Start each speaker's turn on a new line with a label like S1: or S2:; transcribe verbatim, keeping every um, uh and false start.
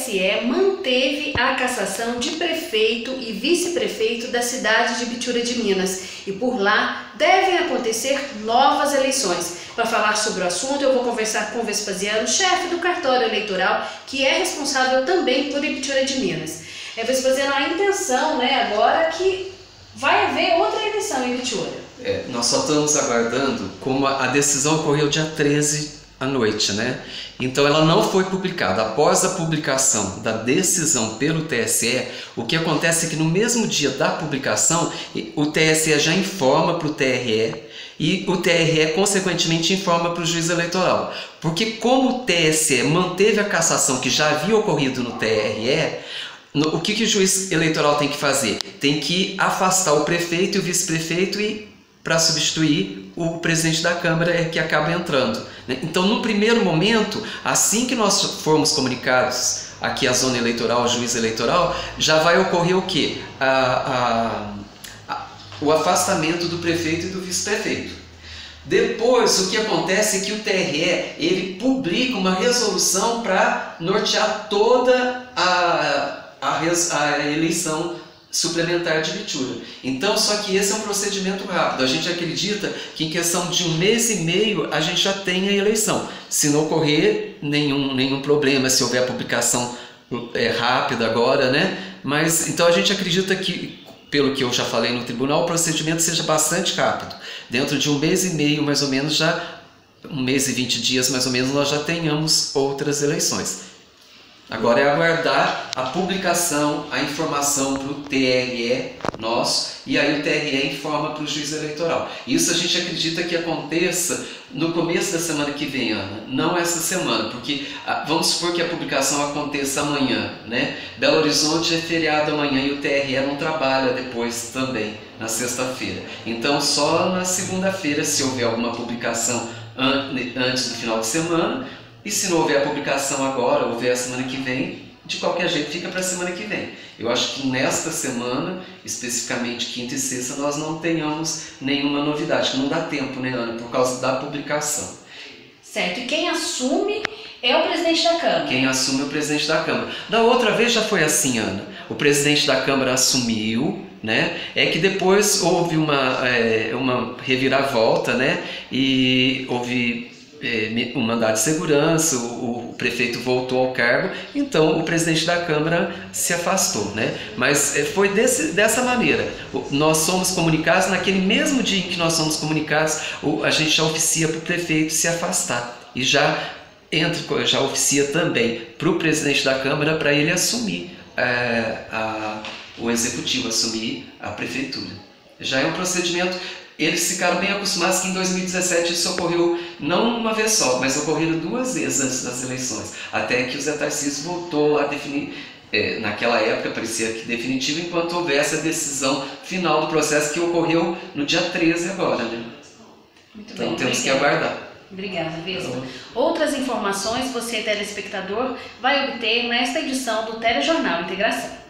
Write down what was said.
S1: S E manteve a cassação de prefeito e vice-prefeito da cidade de Ibiturã de Minas e por lá devem acontecer novas eleições. Para falar sobre o assunto, eu vou conversar com o Vespasiano, chefe do cartório eleitoral, que é responsável também por Ibiturã de Minas. É, Vespasiano, a intenção, né, agora é que vai haver outra eleição em Ibiturã.
S2: É, nós só estamos aguardando, como a decisão ocorreu dia treze à noite, né? Então ela não foi publicada. Após a publicação da decisão pelo T S E, o que acontece é que no mesmo dia da publicação, o T S E já informa para o T R E e o T R E consequentemente informa para o juiz eleitoral. Porque como o T S E manteve a cassação que já havia ocorrido no T R E, o que, que o juiz eleitoral tem que fazer? Tem que afastar o prefeito e o vice-prefeito e para substituir o presidente da Câmara é que acaba entrando. Né? Então, no primeiro momento, assim que nós formos comunicados aqui à zona eleitoral, ao juiz eleitoral, já vai ocorrer o quê? A, a, a, o afastamento do prefeito e do vice-prefeito. Depois, o que acontece é que o T R E ele publica uma resolução para nortear toda a, a, a eleição suplementar de Ibiturã. Então, só que esse é um procedimento rápido. A gente acredita que em questão de um mês e meio a gente já tem a eleição. Se não ocorrer nenhum, nenhum problema, se houver a publicação é, rápida agora, né? Mas, então a gente acredita que, pelo que eu já falei no tribunal, o procedimento seja bastante rápido. Dentro de um mês e meio, mais ou menos, já um mês e vinte dias, mais ou menos, nós já tenhamos outras eleições. Agora é aguardar a publicação, a informação para o T R E nosso, e aí o T R E informa para o juiz eleitoral. Isso a gente acredita que aconteça no começo da semana que vem, Ana, não essa semana, porque vamos supor que a publicação aconteça amanhã, né? Belo Horizonte é feriado amanhã e o T R E não trabalha depois também, na sexta-feira. Então só na segunda-feira, se houver alguma publicação antes do final de semana. E se não houver a publicação agora, houver a semana que vem, de qualquer jeito fica para a semana que vem. Eu acho que nesta semana, especificamente quinta e sexta, nós não tenhamos nenhuma novidade, que não dá tempo, né, Ana, por causa da publicação.
S1: Certo, e quem assume é o presidente da Câmara.
S2: Quem assume é o presidente da Câmara. Da outra vez já foi assim, Ana. O presidente da Câmara assumiu, né? É que depois houve uma, é, uma reviravolta, né? E houve um mandado de segurança, o, o prefeito voltou ao cargo, então o presidente da Câmara se afastou, né? Mas foi desse, dessa maneira. Nós somos comunicados, naquele mesmo dia em que nós somos comunicados, a gente já oficia para o prefeito se afastar e já, entra, já oficia também para o presidente da Câmara para ele assumir é, a, o executivo, assumir a prefeitura. Já é um procedimento. Eles ficaram bem acostumados que em dois mil e dezessete isso ocorreu não uma vez só, mas ocorreram duas vezes antes das eleições, até que o Zé Tarcísio voltou a definir, é, naquela época parecia que definitivo, enquanto houvesse a decisão final do processo que ocorreu no dia treze agora, né?
S1: Muito
S2: então
S1: bem,
S2: temos
S1: obrigada.
S2: que aguardar.
S1: Obrigada, Vespa. Outras informações você, telespectador, vai obter nesta edição do Telejornal Integração.